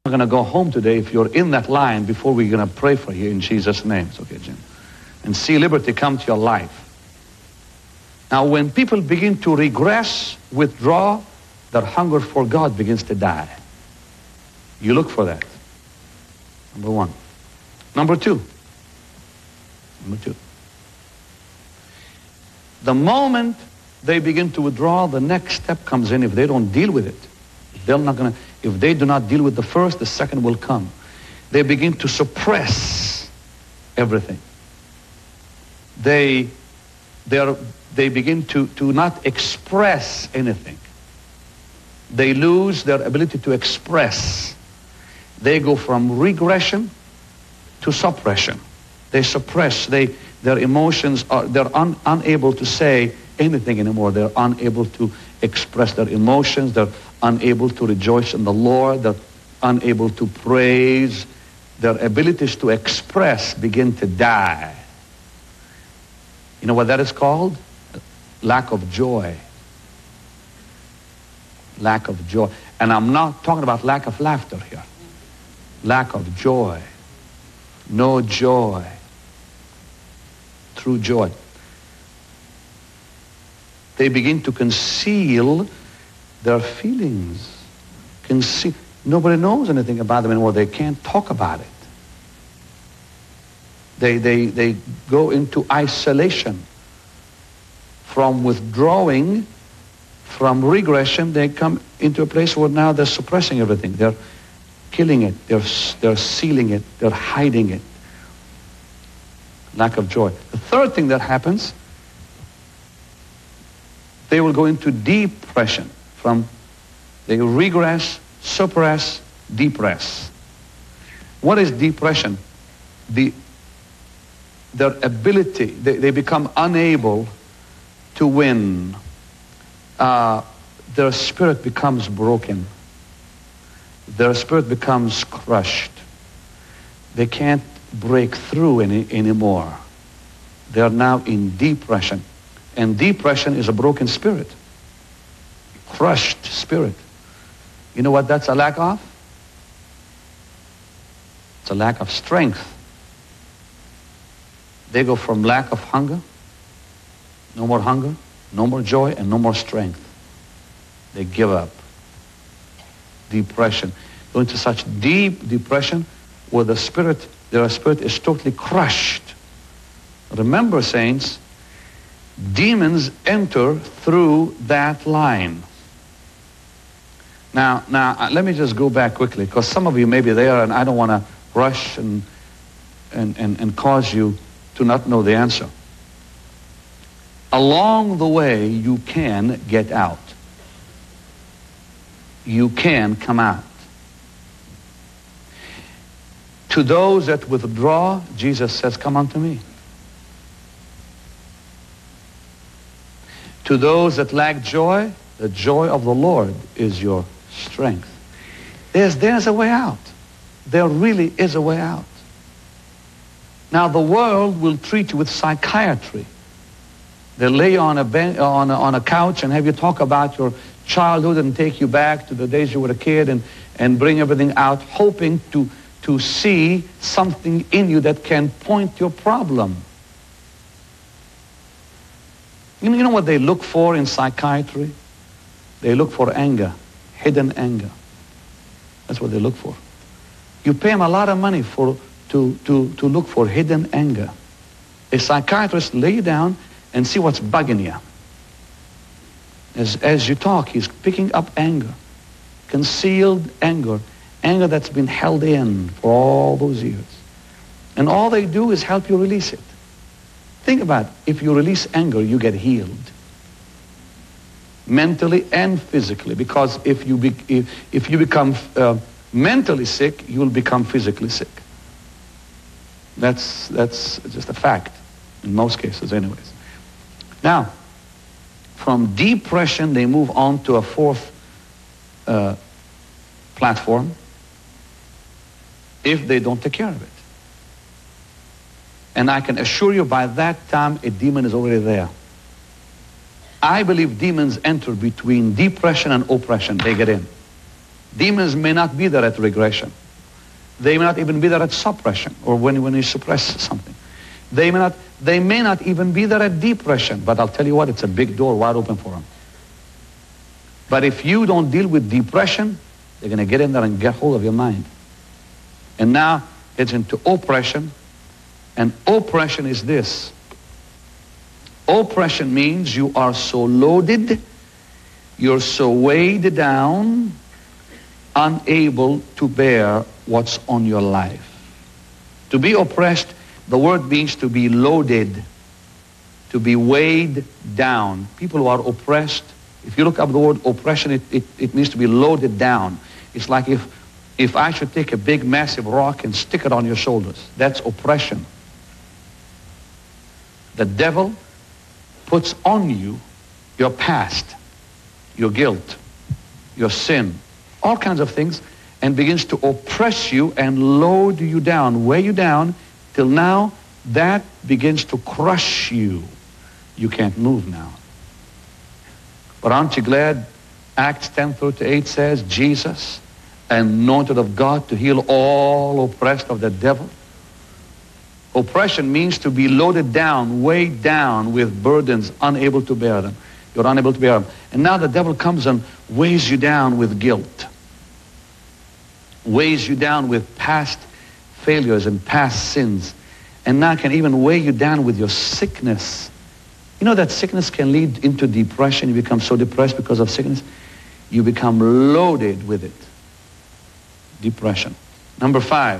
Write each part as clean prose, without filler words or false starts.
I'm going to go home today if you're in that line before we're going to pray for you in Jesus' name. It's okay, Jim. And see liberty come to your life. Now, when people begin to regress, withdraw, their hunger for God begins to die. You look for that. Number one. Number two. The moment they begin to withdraw, the next step comes in. If they don't deal with it, if they do not deal with the first, the second will come. They begin to suppress everything. They begin to not express anything. They lose their ability to express. They go from regression to suppression. They suppress. Their emotions they're unable to say anything anymore. They're unable to express their emotions. They're unable to rejoice in the Lord. They're unable to praise. Their abilities to express begin to die. You know what that is called? Lack of joy. Lack of joy. And I'm not talking about lack of laughter here. Lack of joy. No joy. True joy. They begin to conceal their feelings. Nobody knows anything about them anymore. They can't talk about it. They go into isolation. From withdrawing, from regression, they come into a place where now they're suppressing everything. They're killing it. They're sealing it. They're hiding it. Lack of joy. The third thing that happens, they will go into depression. They regress, suppress, depress. What is depression? Their ability, they become unable to win. Their spirit becomes broken. Their spirit becomes crushed. They can't break through anymore. They are now in depression. And depression is a broken spirit. Crushed spirit. You know what that's a lack of? It's a lack of strength. They go from lack of hunger, no more hunger, no more joy, and no more strength. They give up. Depression. Go into such deep depression where their spirit is totally crushed. Remember, saints, demons enter through that line. Now, let me just go back quickly, because some of you may be there, and I don't want to rush and cause you to not know the answer. Along the way, you can get out. You can come out. To those that withdraw, Jesus says, come unto me. To those that lack joy, the joy of the Lord is your strength. There's a way out. There really is a way out. Now, the world will treat you with psychiatry. They'll lay you on a couch and have you talk about your childhood and take you back to the days you were a kid and bring everything out, hoping to see something in you that can point your problem. You know what they look for in psychiatry? They look for anger, hidden anger. That's what they look for. You pay them a lot of money to look for hidden anger. A psychiatrist lay you down and see what's bugging you. As you talk, he's picking up anger, concealed anger that's been held in for all those years. And all they do is help you release it. Think about it. If you release anger, you get healed. Mentally and physically. Because if you become mentally sick, you will become physically sick. That's just a fact. In most cases, anyways. Now, from depression, they move on to a fourth platform if they don't take care of it. And I can assure you by that time, a demon is already there. I believe demons enter between depression and oppression. They get in. Demons may not be there at regression. They may not even be there at suppression, or when you suppress something. They may not even be there at depression, but I'll tell you what, it's a big door wide open for them. But if you don't deal with depression, they're going to get in there and get hold of your mind. And now it's into oppression, and oppression is this. Oppression means you are so loaded, you're so weighed down, unable to bear what's on your life. To be oppressed, the word means to be loaded, to be weighed down. People who are oppressed, if you look up the word oppression, it means to be loaded down. It's like if I should take a big, massive rock and stick it on your shoulders. That's oppression. The devil puts on you your past, your guilt, your sin, all kinds of things, and begins to oppress you and load you down, weigh you down, till now that begins to crush you. You can't move now. But aren't you glad Acts 10:38 says, Jesus, anointed of God to heal all oppressed of the devil? Oppression means to be loaded down, weighed down with burdens, unable to bear them. You're unable to bear them. And now the devil comes and weighs you down with guilt, weighs you down with past failures and past sins, and now can even weigh you down with your sickness. You know that sickness can lead into depression. You become so depressed because of sickness. You become loaded with it. Depression. Number 5.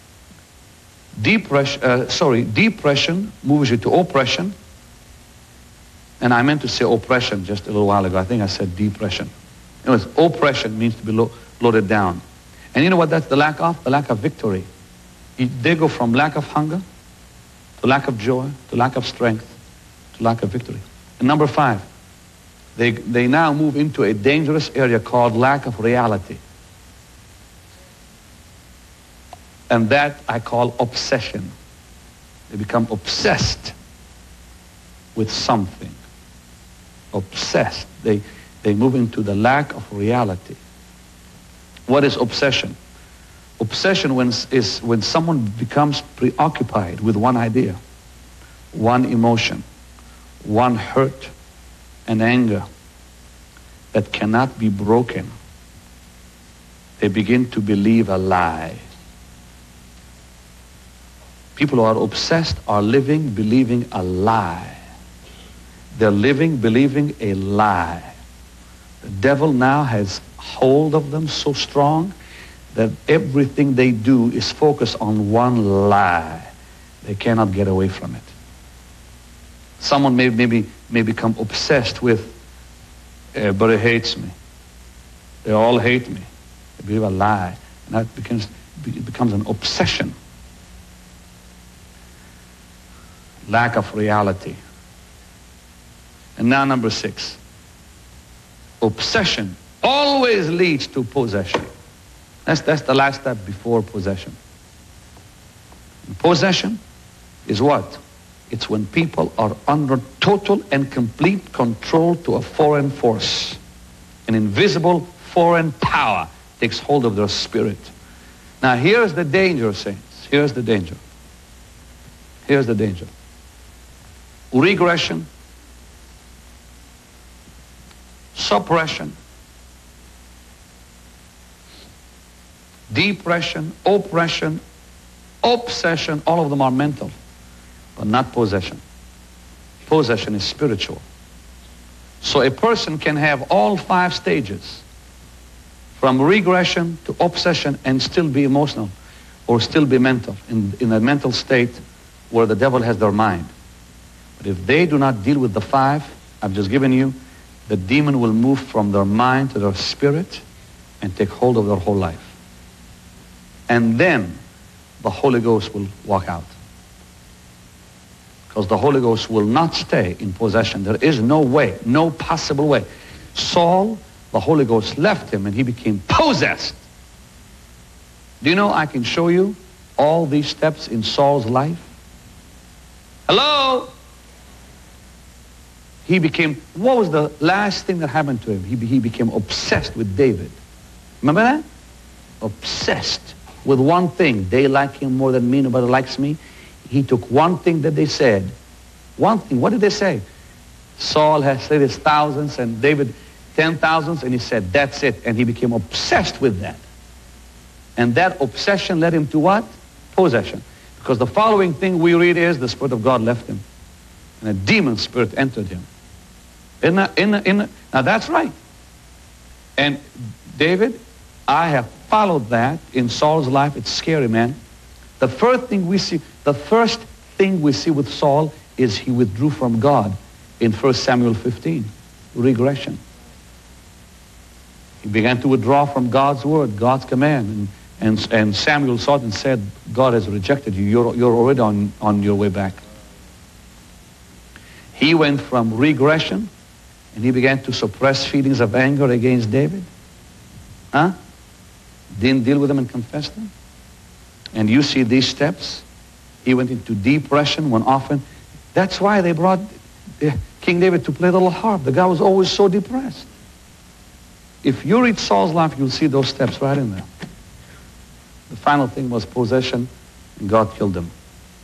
Depression moves you to oppression. And I meant to say oppression just a little while ago. I think I said depression. Anyways, oppression means to be loaded down. And you know what that's the lack of? The lack of victory. They go from lack of hunger to lack of joy to lack of strength to lack of victory. And number 5, they now move into a dangerous area called lack of reality. And that I call obsession. They become obsessed with something. Obsessed. They move into the lack of reality. What is obsession? Obsession is when someone becomes preoccupied with one idea, one emotion, one hurt and anger that cannot be broken. They begin to believe a lie. People who are obsessed are living, believing a lie. They're living, believing a lie. The devil now has hold of them so strong that everything they do is focused on one lie. They cannot get away from it. Someone may become obsessed with, everybody hates me. They all hate me. They believe a lie. And that becomes an obsession. Lack of reality. And now number 6. Obsession always leads to possession. That's the last step before possession. And possession is what? It's when people are under total and complete control to a foreign force. An invisible foreign power takes hold of their spirit. Now here's the danger, saints. Here's the danger. Here's the danger. Regression, suppression, depression, oppression, obsession, all of them are mental, but not possession. Possession is spiritual. So a person can have all 5 stages, from regression to obsession, and still be emotional or still be mental, in a mental state where the devil has their mind. But if they do not deal with the 5 I've just given you, the demon will move from their mind to their spirit and take hold of their whole life. And then the Holy Ghost will walk out. Because the Holy Ghost will not stay in possession. There is no way, no possible way. Saul, the Holy Ghost left him and he became possessed. Do you know I can show you all these steps in Saul's life? Hello? He became, what was the last thing that happened to him? He became obsessed with David. Remember that? Obsessed with one thing. They like him more than me. Nobody likes me. He took one thing that they said. One thing. What did they say? Saul has slain his thousands and David 10,000s, and he said, that's it. And he became obsessed with that. And that obsession led him to what? Possession. Because the following thing we read is the Spirit of God left him. And a demon spirit entered him. Now that's right. And David, I have followed that in Saul's life. It's scary, man. The first thing we see with Saul is he withdrew from God in 1 Samuel 15. Regression. He began to withdraw from God's word, God's command. And Samuel saw it and said, God has rejected you. You're already on your way back. He went from regression and he began to suppress feelings of anger against David. Didn't deal with them and confess them. And you see these steps. He went into depression when often. That's why they brought King David to play the little harp. The guy was always so depressed. If you read Saul's life, you'll see those steps right in there. The final thing was possession, and God killed him.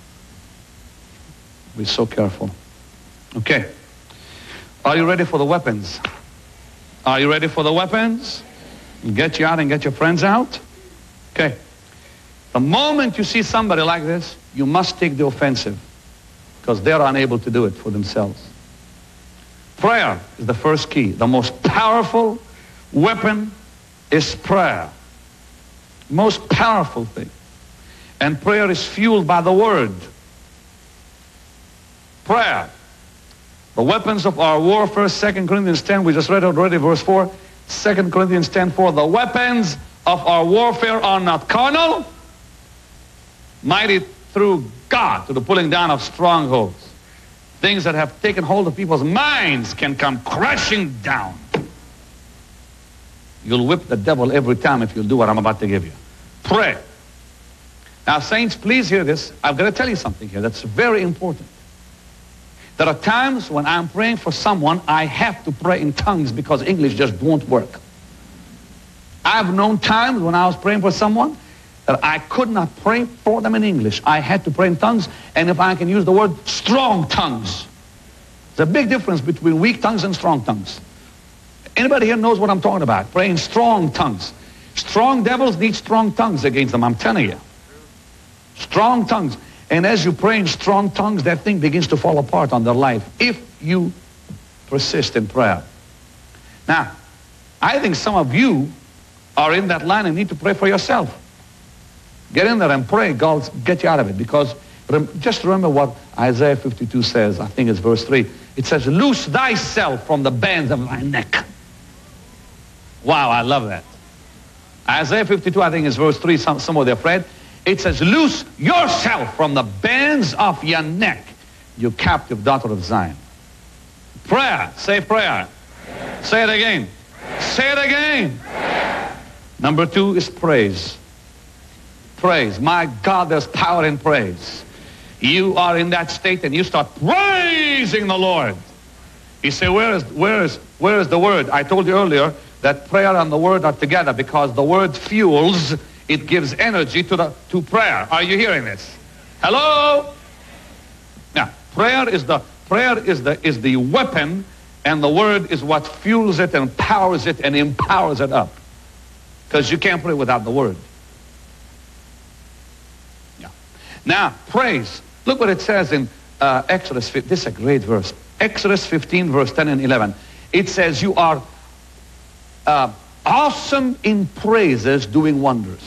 Be so careful. Okay. Are you ready for the weapons? Are you ready for the weapons? Get you out and get your friends out? Okay. The moment you see somebody like this, you must take the offensive because they're unable to do it for themselves. Prayer is the first key. The most powerful weapon is prayer. Most powerful thing. And prayer is fueled by the word. Prayer. The weapons of our warfare, 2 Corinthians 10, we just read already, verse 4. 2 Corinthians 10:4. The weapons of our warfare are not carnal, mighty through God to the pulling down of strongholds. Things that have taken hold of people's minds can come crashing down. You'll whip the devil every time if you'll do what I'm about to give you. Pray. Now, saints, please hear this. I've got to tell you something here that's very important. There are times when I'm praying for someone, I have to pray in tongues because English just won't work. I've known times when I was praying for someone that I could not pray for them in English. I had to pray in tongues, and if I can use the word, strong tongues. There's a big difference between weak tongues and strong tongues. Anybody here knows what I'm talking about? Praying strong tongues. Strong devils need strong tongues against them, I'm telling you. Strong tongues. And as you pray in strong tongues, that thing begins to fall apart on their life if you persist in prayer. Now, I think some of you are in that line and need to pray for yourself. Get in there and pray. God get you out of it. Because just remember what Isaiah 52 says. I think it's verse 3. It says, loose thyself from the bands of thy neck. Wow, I love that. Isaiah 52, I think is verse 3. Some of they're afraid. It says, loose yourself from the bands of your neck, you captive daughter of Zion. Prayer. Say prayer. Prayer. Say it again. Prayer. Say it again. Prayer. Number 2 is praise. Praise. My God, there's power in praise. You are in that state and you start praising the Lord. You say, where is the word? I told you earlier that prayer and the word are together because the word fuels. It gives energy to prayer. Are you hearing this? Hello? Now, prayer is the weapon, and the word is what fuels it and powers it and empowers it up. Because you can't pray without the word. Yeah. Now, praise. Look what it says in Exodus 15. This is a great verse. Exodus 15, verse 10 and 11. It says, you are awesome in praises, doing wonders.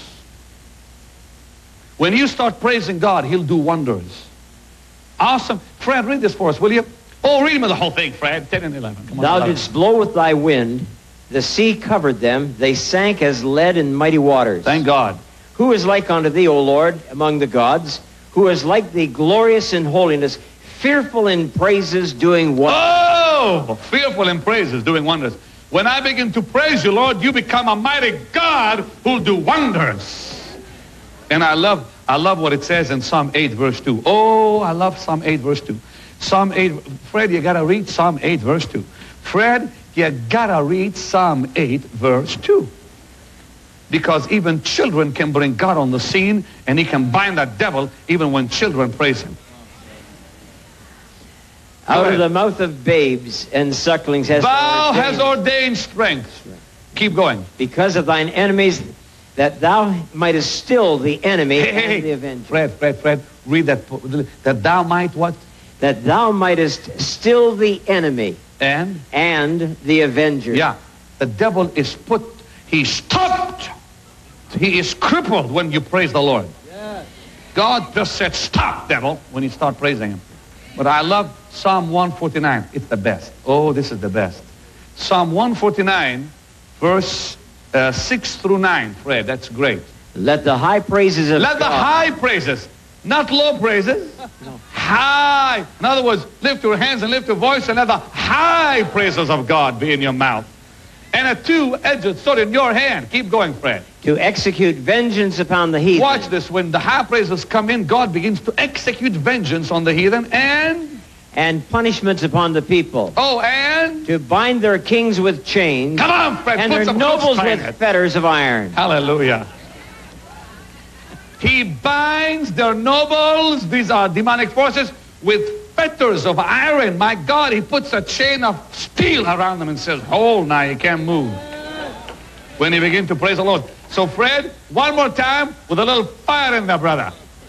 When you start praising God, he'll do wonders. Awesome. Fred, read this for us, will you? Oh, read me the whole thing, Fred. 10 and 11. Come on. Thou didst blow with thy wind. The sea covered them. They sank as lead in mighty waters. Thank God. Who is like unto thee, O Lord, among the gods? Who is like thee, glorious in holiness, fearful in praises, doing wonders? Oh, fearful in praises, doing wonders. When I begin to praise you, Lord, you become a mighty God who'll do wonders. And I love what it says in Psalm 8, verse 2. Oh, I love Psalm 8, verse 2. Psalm 8, Fred, you got to read Psalm 8, verse 2. Fred, you got to read Psalm 8, verse 2. Because even children can bring God on the scene, and he can bind that devil even when children praise him. Out of the mouth of babes and sucklings thou hast ordained strength. Keep going. Because of thine enemies, that thou mightest still the enemy and the avenger. Fred, read that. That thou might what? That thou mightest still the enemy and the avenger. Yeah. The devil is he's stopped. He is crippled when you praise the Lord. Yes. God just said, stop, devil, when you start praising him. But I love Psalm 149. It's the best. Oh, this is the best. Psalm 149, verse 6 through 9. Fred, that's great. Let the high praises of God. Let the high praises, not low praises. No. High. In other words, lift your hands and lift your voice and let the high praises of God be in your mouth. And a two-edged sword in your hand. Keep going, Fred. To execute vengeance upon the heathen. Watch this. When the high praises come in, God begins to execute vengeance on the heathen and punishments upon the people. Oh, and? To bind their kings with chains. Come on, Fred. And their nobles with fetters of iron. Hallelujah. He binds their nobles, these are demonic forces, with fetters of iron. My God, he puts a chain of steel around them and says, hold now, you can't move. When he begins to praise the Lord. So Fred, one more time with a little fire in there, brother.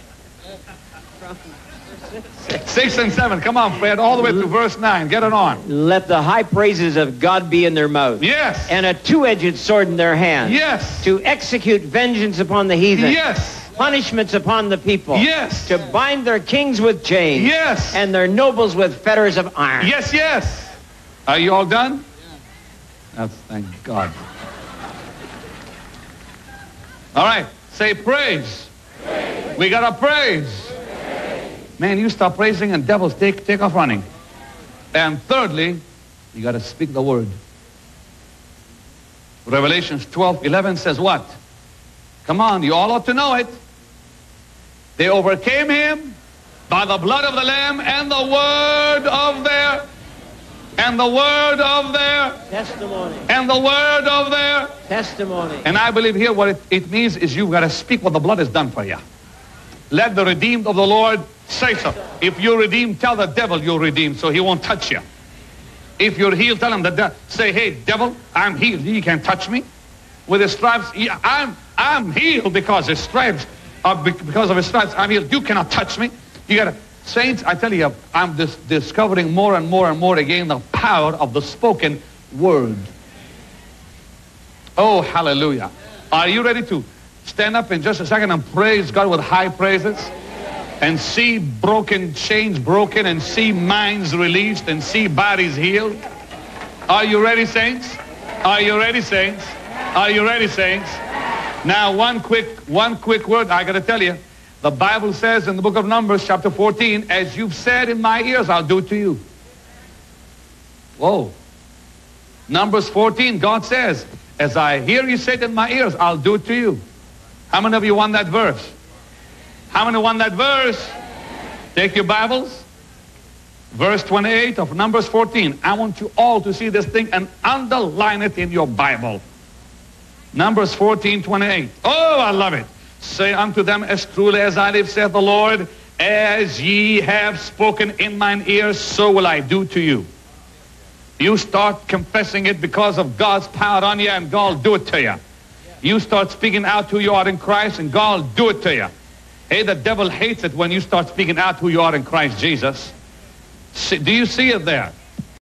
6 and 7. Come on, Fred, all the way to verse 9. Get it on. Let the high praises of God be in their mouth. Yes. And a two-edged sword in their hand. Yes. To execute vengeance upon the heathen. Yes. Punishments upon the people. Yes. To bind their kings with chains. Yes. And their nobles with fetters of iron. Yes, yes. Are you all done? Yeah. That's, thank God. All right. Say praise. Praise. We got to praise. Praise. Man, you stop praising and devils take off running. And thirdly, you got to speak the word. Revelations 12:11 says what? Come on, you all ought to know it. They overcame him by the blood of the Lamb and the word of their testimony. And the word of their testimony. And I believe here what it means is you've got to speak what the blood has done for you. Let the redeemed of the Lord say so. If you're redeemed, tell the devil you're redeemed so he won't touch you. If you're healed, tell him say, hey, devil, I'm healed. You can't touch me. With his stripes, I'm healed because his stripes, because of his stripes, I'm healed. You cannot touch me. You got to, saints, I tell you, I'm discovering more and more and more again the power of the spoken word. Oh, hallelujah. Are you ready to stand up in just a second and praise God with high praises? And see broken chains broken and see minds released and see bodies healed? Are you ready, saints? Are you ready, saints? Are you ready, saints? Now, one quick word I got to tell you. The Bible says in the book of Numbers, chapter 14, as you've said in my ears, I'll do it to you. Whoa. Numbers 14, God says, as I hear you say it in my ears, I'll do it to you. How many of you want that verse? How many want that verse? Take your Bibles. Verse 28 of Numbers 14. I want you all to see this thing and underline it in your Bible. Numbers 14:28. Oh, I love it. Say unto them, as truly as I live, saith the Lord, as ye have spoken in mine ears, so will I do to you. You start confessing it because of God's power on you, and God will do it to you. You start speaking out who you are in Christ, and God will do it to you. Hey, the devil hates it when you start speaking out who you are in Christ Jesus. Do you see it there?